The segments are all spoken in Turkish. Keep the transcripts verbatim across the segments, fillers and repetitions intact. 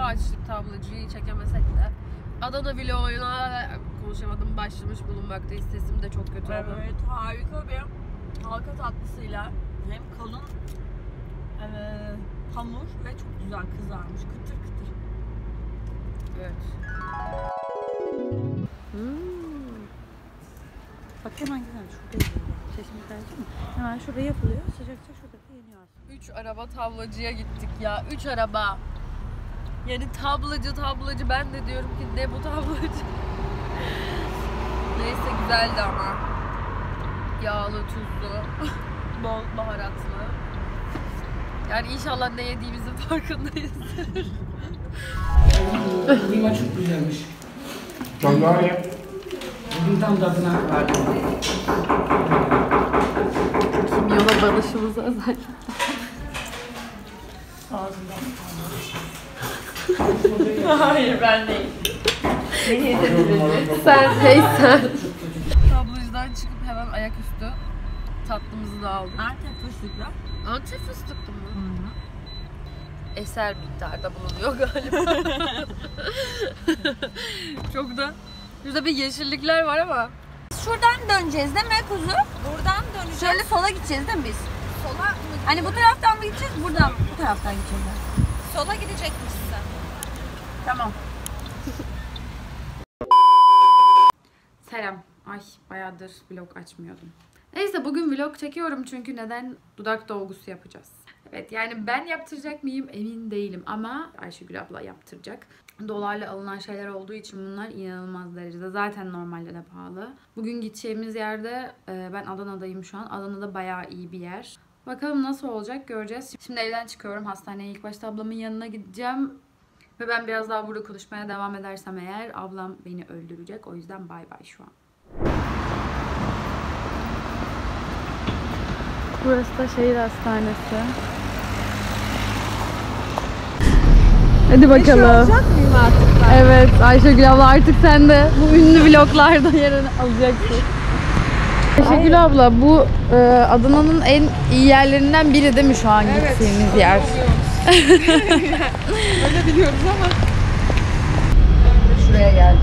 açtık tablacıyı çekemesek de. Adana vloguna konuşamadım, başlamış bulunmaktayız. Sesim de çok kötü oldu. Evet, harika bir halka tatlısıyla hem kalın e, hamur ve çok güzel kızarmış, kıtır kıtır. Evet. Hmm. Bak hemen güzel, şurada yapılıyor. Çeşme tercih mi? Hemen şurada yapılıyor, sıcakça şurada yeniyor aslında. Üç araba tablacıya gittik ya, üç araba. Yani tablacı tablacı, ben de diyorum ki ne bu tablacı. Neyse güzeldi ama. Yağlı, tuzlu, bol baharatlı. Yani inşallah ne yediğimizin farkındayızdır. Klima çok güzelmiş. Çok daha iyi. Bugün tam tadına vardı. Kimyona balışımıza özel. Ağzından hayır ben değil. Sen neysen. Tablacıdan çıkıp hemen ayaküstü tatlımızı da aldık. Antep fıstıklı. Antep fıstıklı mı? Hı hı. Eser miktarda bulunuyor galiba. Çok da şurada bir yeşillikler var ama. Şuradan döneceğiz değil mi kuzu? Buradan döneceğiz. Şöyle sola gideceğiz değil mi biz? Sola mı? Hani bu taraftan mı gideceğiz? Buradan bu taraftan gideceğiz. Sola gidecekmişsin. Tamam. Selam. Ay bayağıdır vlog açmıyordum. Neyse bugün vlog çekiyorum çünkü neden? Dudak dolgusu yapacağız. Evet yani ben yaptıracak mıyım emin değilim ama Ayşegül abla yaptıracak. Dolarla alınan şeyler olduğu için bunlar inanılmaz derecede. Zaten normalde de pahalı. Bugün gideceğimiz yerde ben Adana'dayım şu an. Adana'da bayağı iyi bir yer. Bakalım nasıl olacak göreceğiz. Şimdi evden çıkıyorum. Hastaneye ilk başta ablamın yanına gideceğim. Ve ben biraz daha burada konuşmaya devam edersem eğer ablam beni öldürecek. O yüzden bay bay şu an. Burası da şehir hastanesi. Hadi bakalım. Mıyım artık ben? Evet Ayşegül abla artık sen de bu ünlü vloglarda yerini alacaksın. Ayşegül abla bu e, Adana'nın en iyi yerlerinden biri değil mi şu an Evet, gittiğimiz yer? Öyle biliyoruz ama. Şuraya geldik.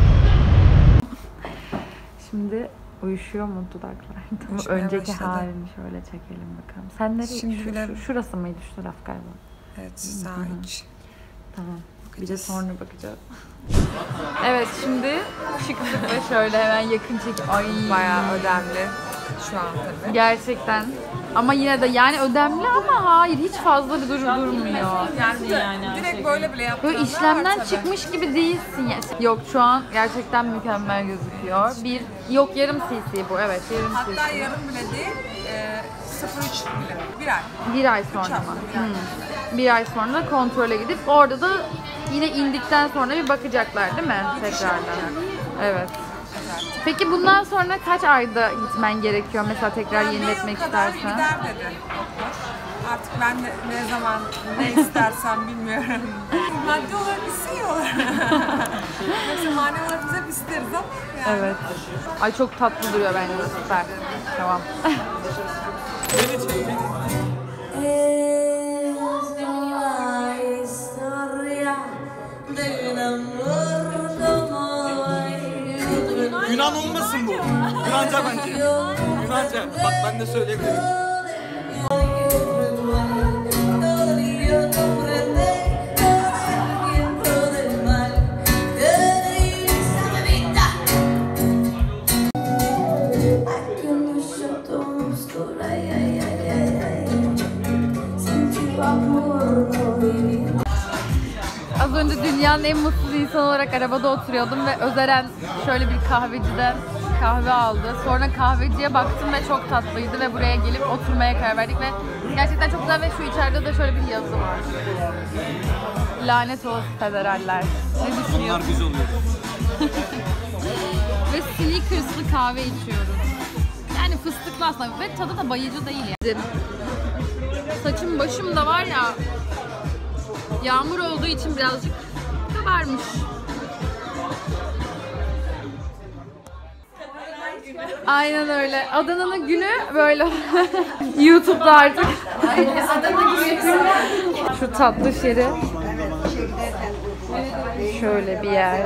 Şimdi uyuşuyor mu dudaklar? Uyuşmaya Önceki başladı. halini şöyle çekelim bakalım. Sen nereye? Şimdi Şu- bile- şu- şurası mıydı şu taraf galiba? Evet, sağ iç. Tamam. Bir de Bakacağız. sonra bakacağız. Evet şimdi çıktık ve şöyle hemen yakın çek. Ay Bayağı önemli şu an tabii. gerçekten. Ama yine de yani ödemli ama hayır hiç fazla bir dur durmuyor. Geldi yani. Direkt böyle bile yaptıranlar Böyle işlemden var tabii. çıkmış gibi değilsin ya. Yok şu an gerçekten mükemmel gözüküyor. Bir yok yarım cc bu evet yarım Hatta cc. yarım bile değil, e, sıfır üç bile. Bir ay. Bir ay sonra Üç mı? hafta, bir ay. Hmm. Bir ay sonra kontrole gidip orada da yine indikten sonra bir bakacaklar değil mi? Tekrardan. Evet. Peki bundan sonra kaç ayda gitmen gerekiyor mesela tekrar Yani yeniletmek bir yıl kadar istersen? gider dedi doktor. Artık ben de ne zaman ne istersem bilmiyorum. Maddi olarak istiyorlar. Yoksa manevi olarak biz hep isteriz ama yani. Evet. Ay çok tatlı duruyor bence süper. Tamam. Yunan olmasın bu. Yunanca bence. Yunanca. Bak ben de söyleyebilirim. Az önce dünyanın en mutsuz insanı olarak arabada oturuyordum ve Özeren şöyle bir kahveciden kahve aldı. Sonra kahveciye baktım ve çok tatlıydı ve buraya gelip oturmaya karar verdik ve gerçekten çok güzel ve şu içeride de şöyle bir yazı var. Lanet olası federaller. Ne düşünüyorsun? Onlar biz oluyoruz. Ve Snickers'lı kahve içiyoruz. Yani fıstıklı aslında ve tadı da bayıcı değil yani. Saçım başım da var ya, yağmur olduğu için birazcık kabarmış. Aynen öyle. Adana'nın günü böyle. YouTube'da artık. Şu tatlı şeri. şöyle bir yer.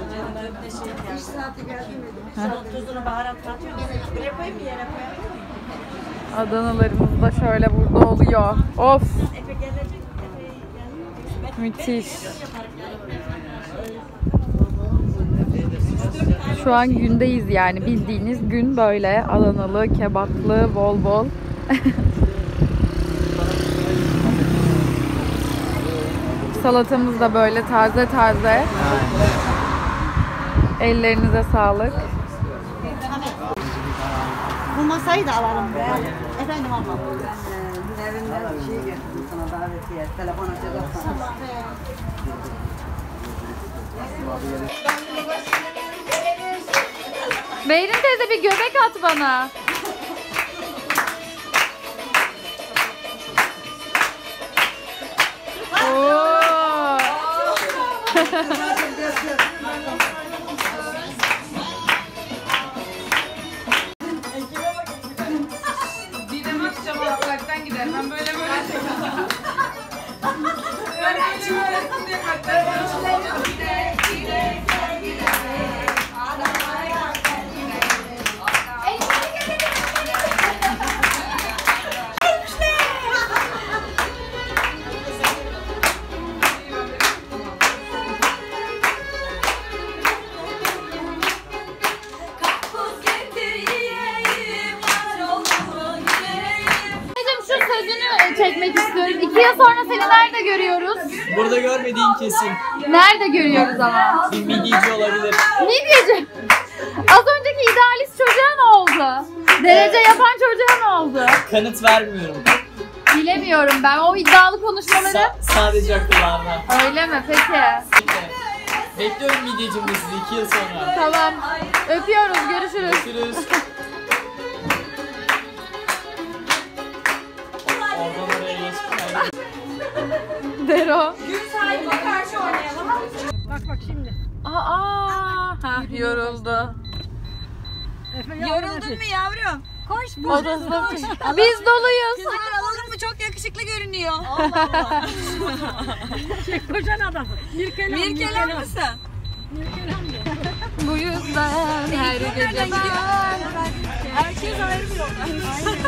Tuzunu baharat katıyoruz. Buraya koyayım mı, yere koyalım mı? Adanalarımız da şöyle burada oluyor. Of! Efe gelecek. Efe Müthiş. Şu an gündeyiz yani, bildiğiniz gün böyle Adanalı, kebaplı, bol bol. Salatamız da böyle taze taze. Ellerinize sağlık. Bu masayı da alalım be. Efendim ablam. Dün evinden bir şey getirdim sana davetiye. Telefon açacaksan. Beyrin teyze bir göbek at bana. Oo. Didem akşam ağlaktan gider. Ben böyle böyle çekiyorum. Ben böyle böyle diye kalpten çekmek istiyorum. İki yıl sonra seni nerede görüyoruz? Burada görmediğin kesin. Nerede görüyoruz ama? Bir midyeci olabilir. Midyeci. Az önceki idealist çocuğa ne oldu? Derece yapan çocuğa ne oldu? Kanıt vermiyorum. Bilemiyorum ben o iddialı konuşmaları. Sa- sadece akıllarda. Öyle mi? Peki. Bekliyorum midyecimde sizi iki yıl sonra. Tamam. Öpüyoruz. Görüşürüz. Görüşürüz. Oradan oraya geçtim. Dero. Gün sahibine karşı oynayalım. Bak bak şimdi. Aa, ha, yoruldu. Yoruldun mu yavrum? Koş O da sınıf. Biz doluyuz. Kızlar alalım mı? Çok yakışıklı görünüyor. Şey, kocan adam. Mirkelam. Mirkelam mısın? Bu yüzden her gece ben. Herkes ayrı bir yolda.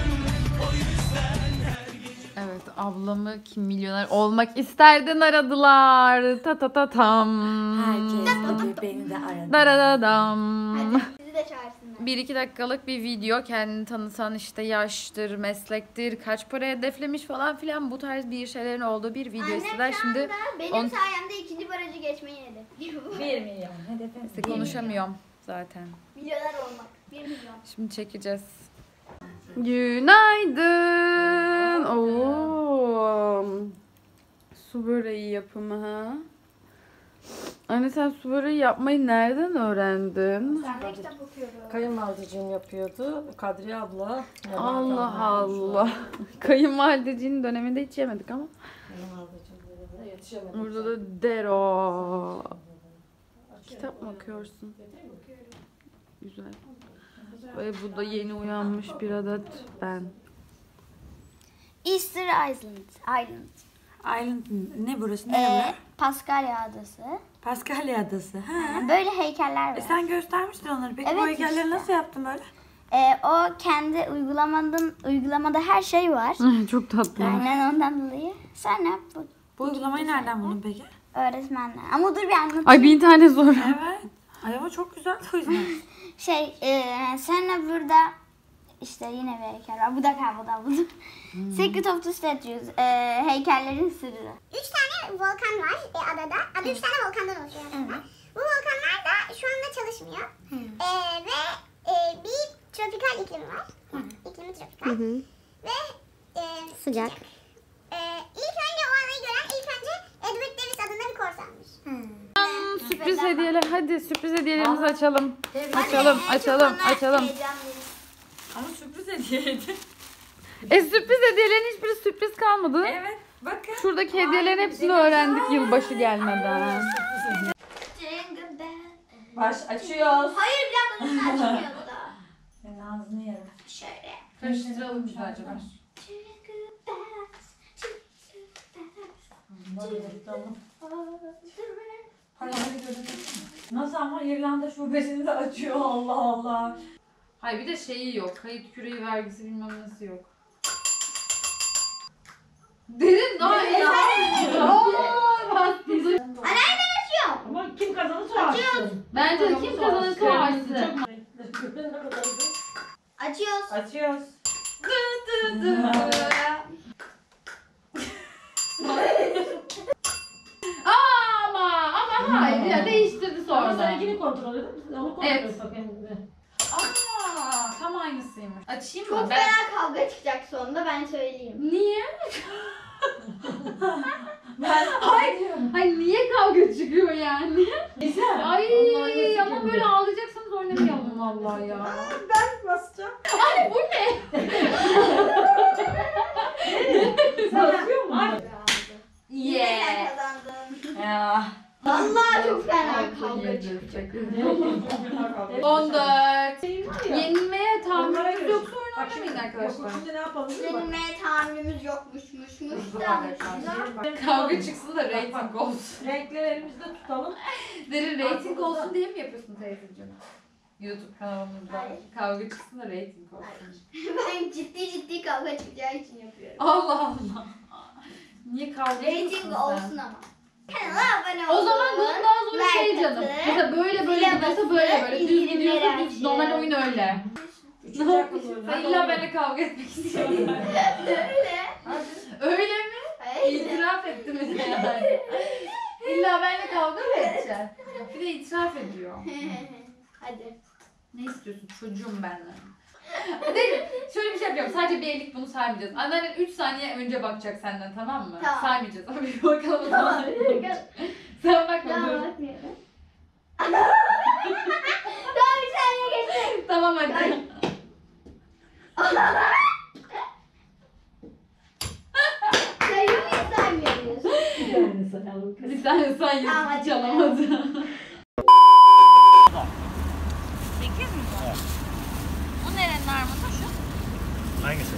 Evet, ablamı kim milyoner olmak isterdin aradılar. Ta ta ta tam. Herkes beni de aradı. Daradadam. Sizi de çağırsınlar. Bir iki dakikalık bir video, kendini tanısan işte yaştır, meslektir, kaç para hedeflemiş falan filan, bu tarz bir şeylerin olduğu bir video Annem istediler. şu Şimdi anda benim on- sayemde ikinci barajı geçmeyi hedefliyor. bir milyon hedefim. işte konuşamıyorum zaten. Milyoner olmak. Bir milyon. Şimdi çekeceğiz. Günaydın. Oo. Su böreği yapımı ha. Anne sen su böreği yapmayı nereden öğrendin? Ben de kitap okuyorum. Kayınvalideciğim yapıyordu. Kadriye abla. Allah Allah. Kayınvalideciğinin döneminde hiç yemedik ama. Kayınvalideciğim yetişemedim. Burada da Dero. Kitap mı okuyorsun? Güzel. Ve bu da yeni uyanmış bir adet ben. Easter Island. Island. Island ne burası? Ee, Paskalya Adası. Paskalya Adası. Ha. Böyle heykeller var. E sen göstermiştin onları. Peki Evet, bu heykelleri işte. nasıl yaptın böyle? Ee, o kendi uygulamanın uygulamada her şey var. Çok tatlı. Aynen ondan dolayı. Sonra bu Bu uygulamayı nereden buldun peki? öğretmenler. Ama dur bir anlatayım. Ay bin tane zor. Evet. Ay ama çok güzel o yüzden. Şey, e, sonra burada işte yine bir heykel var. Bu da kayboldu, bu da. Secret of the Statues. E, heykellerin sırrı. Üç tane volkan var e, adada. Adı üç tane volkandan oluşuyor aslında. Bu volkanlar da şu anda çalışmıyor. E, ve e, bir tropikal iklim var. İklimi tropikal. Ve e, Sıcak. e, ilk önce o adayı gören ilk önce Edward Davis adında bir korsanmış. Sürpriz hediyeler. Hadi sürpriz hediyelerimizi açalım. Açalım, açalım, açalım. Ama sürpriz hediyeydi. E sürpriz hediyelerin hiçbiri sürpriz kalmadı. Evet. Bakın. Şuradaki hediyelerin hepsini öğrendik yılbaşı gelmeden. Baş açıyoruz. Hayır, bir dakika, bunu açmıyordu da. Senin ağzını yerim. Şöyle. Karıştıralım güzelce ver. Nasıl ama İrlanda şubesini de açıyor Allah Allah. Hayır bir de şeyi yok. Kayıt küreği vergisi bilmem nesi yok. Derin daha iyi. Anneanne açıyor. Ama kim kazanırsa o açsın. Bence de kim kazanırsa o açsın. Açıyoruz. Açıyoruz. Ama ama hayır ya değiştirdi Sonra sonra. seninkini kontrol edin. Onu kontrol Evet. et bakayım. Aa, tam aynısıymış. Açayım mı? Çok Ben... fena kavga çıkacak sonunda ben söyleyeyim. Niye? Ben Hayır. Hayır niye kavga çıkıyor yani? Güzel. Ay ama böyle ağlayacaksanız oynamayalım vallahi ya. Ben basacağım. Ay bu ne? Sen yapıyor musun? Yine sen Yeah. kazandın. Ya. Vallahi çok fena kavga çıkacak. on dört. Yenilmeye Onlara tahammülümüz göre. yoksa Bak şimdi oynamayın arkadaşlar. Şimdi ne yapalım? biliyor musun? Yenilmeye tahammülümüz yokmuşmuşmuş da. Kavga çıksın da rating olsun. Renkleri elimizde tutalım. Derin rating olsun diye mi yapıyorsun teyzeciğim? YouTube kanalımızda Hayır. kavga çıksın da rating olsun. Ben ciddi ciddi kavga çıkacağı için yapıyorum. Allah Allah. Niye kavga ediyorsun Rating sen? olsun ama. Kanala abone olun. O zaman bundan sonra şey like canım. atın, Mesela böyle böyle zile gidiyorsa basın, böyle böyle. Düz bildirimleri gidiyorsa düz. açın. Normal oyun öyle. Ne olmuş? Sen illa benimle kavga etmek istiyorsun. Öyle. Öyle mi? Hayır. İtiraf etti mi yani? İlla benimle kavga mı edeceksin? Bir de itiraf ediyor. Hadi. Ne istiyorsun? Çocuğum benle. Hadi şöyle bir şey yapacağım. Sadece bir ellik bunu saymayacağız. Annen üç saniye önce bakacak senden, tamam mı? Tamam. Saymayacağız ama bir bakalım. Tamam. Sen bakma. Tamam dur. bakmıyorum. Daha bir saniye geçti. Tamam hadi. Sayıyor muyuz saymıyor muyuz? Yani sayalım. Bir tane say Tamam, hadi. çalamadı. sekiz mi bu? Evet. Bu nerenin armudu şu? Hangisi?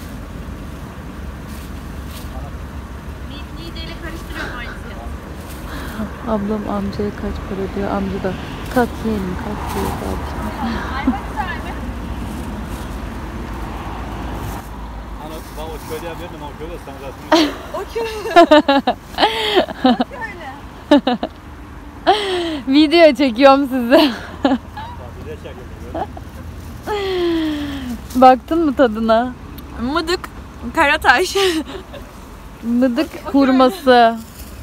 Mideyle karıştırıyorum aynısı. Ablam amcaya kaç para diyor. Amca da kalk yiyelim kalk diyor zaten. Ayva güzel mi? Hani bak o köylüye verdim, o köylü sen zaten. O köylü. O köylü. Video çekiyorum size. Bize çekiyor. Baktın mı tadına? Mıdık. Karataş. Mıdık hurması.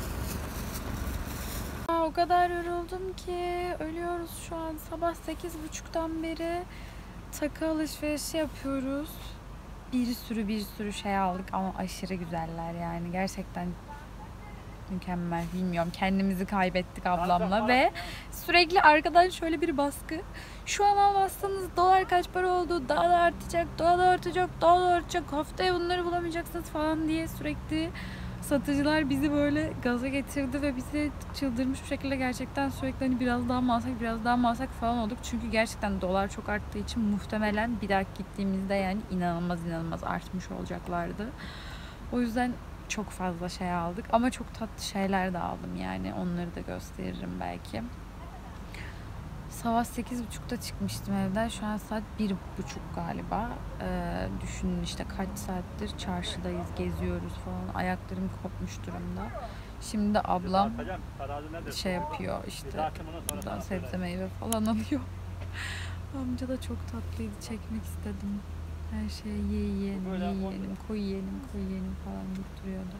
O kadar yoruldum ki ölüyoruz şu an. Sabah sekiz buçuktan beri takı alışverişi yapıyoruz. Bir sürü bir sürü şey aldık ama aşırı güzeller yani. Gerçekten mükemmel. Bilmiyorum, kendimizi kaybettik ablamla ve sürekli arkadan şöyle bir baskı. Şu an almazsanız dolar kaç para oldu, daha da artacak, daha da artacak, daha da artacak, haftaya bunları bulamayacaksınız falan diye sürekli satıcılar bizi böyle gaza getirdi ve bizi çıldırmış bir şekilde gerçekten sürekli hani biraz daha mı alsak, biraz daha mı alsak falan olduk. Çünkü gerçekten dolar çok arttığı için muhtemelen bir dahaki gittiğimizde yani inanılmaz inanılmaz artmış olacaklardı. O yüzden çok fazla şey aldık ama çok tatlı şeyler de aldım yani, onları da gösteririm belki. Sabah sekiz buçukta çıkmıştım evden. Şu an saat bir buçuk galiba. Ee, düşünün işte kaç saattir çarşıdayız, geziyoruz falan. Ayaklarım kopmuş durumda. Şimdi ablam şey yapıyor işte, buradan sebze meyve falan alıyor. Amca da çok tatlıydı, çekmek istedim. Her şeye ye yiyelim, ye yiyelim, koy yiyelim, koy yiyelim falan deyip duruyordu.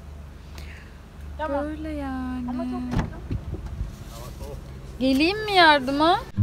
Tamam. Böyle yani. Ama çok Geleyim mi yardıma?